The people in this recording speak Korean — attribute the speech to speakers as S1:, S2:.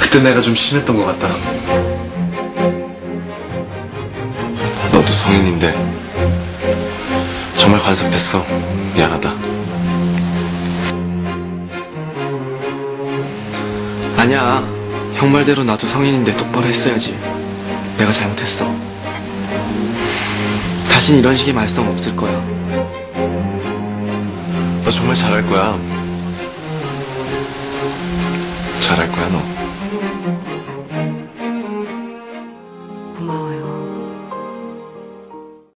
S1: 그때 내가 좀 심했던 것 같다. 너도 성인인데 정말 간섭했어. 미안하다. 아니야. 형 말대로 나도 성인인데 똑바로 했어야지. 내가 잘못했어. 다신 이런 식의 말썽 없을 거야. 너 정말 잘할 거야. 잘할 거야, 너.